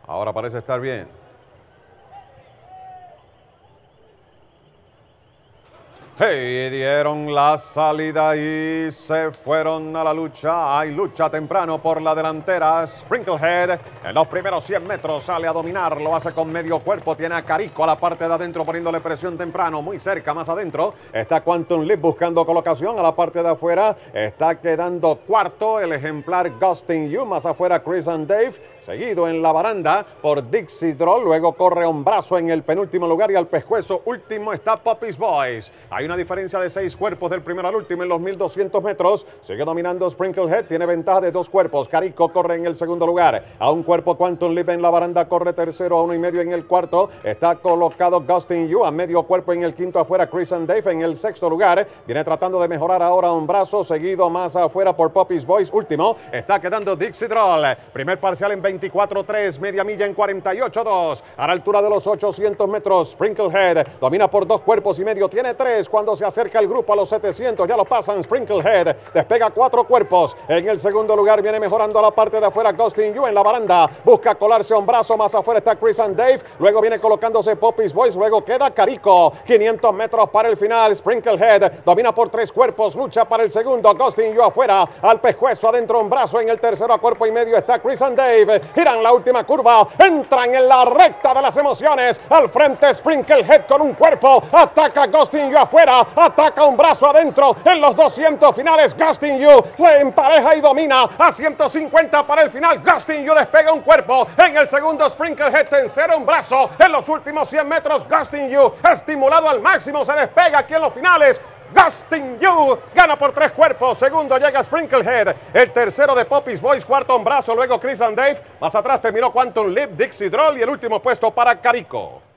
Ahora parece estar bien. Hey, dieron la salida y se fueron a la lucha. Hay lucha temprano por la delantera. Sprinklehead en los primeros 100 metros sale a dominar. Lo hace con medio cuerpo. Tiene a Carico a la parte de adentro poniéndole presión temprano. Muy cerca, más adentro. Está Quantum Leap buscando colocación a la parte de afuera. Está quedando cuarto el ejemplar Gustin Yu. Más afuera Chris and Dave. Seguido en la baranda por Dixie Droll. Luego corre Hombrazo en el penúltimo lugar y al pescuezo último está Poppy's Boys. Hay una diferencia de 6 cuerpos del primero al último en los 1200 metros. Sigue dominando Sprinklehead. Tiene ventaja de 2 cuerpos. Carico corre en el segundo lugar. A un cuerpo Quantum Leap en la baranda. Corre tercero a 1.5 en el cuarto. Está colocado Gustin Yu. A medio cuerpo en el quinto afuera Chris and Dave en el sexto lugar. Viene tratando de mejorar ahora Hombrazo. Seguido más afuera por Poppy's Boys. Último está quedando Dixie Droll. Primer parcial en 24.3. Media milla en 48.2. A la altura de los 800 metros. Sprinklehead domina por 2 cuerpos y medio. Tiene 3 cuando se acerca el grupo a los 700. Ya lo pasan. Sprinklehead despega 4 cuerpos. En el segundo lugar viene mejorando a la parte de afuera Gustin Yu en la baranda. Busca colarse Hombrazo. Más afuera está Chris and Dave. Luego viene colocándose Poppy's Boys. Luego queda Carico. 500 metros para el final. Sprinklehead domina por 3 cuerpos. Lucha para el segundo. Gustin Yu afuera. Al pescuezo adentro Hombrazo. En el tercero a cuerpo y medio está Chris and Dave. Giran la última curva. Entran en la recta de las emociones. Al frente Sprinklehead con un cuerpo. Ataca Gustin Yu afuera. Ataca Hombrazo adentro. En los 200 finales Gustin Yu se empareja y domina. A 150 para el final. Gustin Yu despega un cuerpo. En el segundo Sprinklehead tercero Hombrazo. En los últimos 100 metros Gustin Yu estimulado al máximo. Se despega aquí en los finales. Gustin Yu gana por 3 cuerpos. Segundo llega Sprinklehead. El tercero de Poppy's Boys. Cuarto Hombrazo. Luego Chris and Dave. Más atrás terminó Quantum Leap, Dixie Droll y el último puesto para Carico.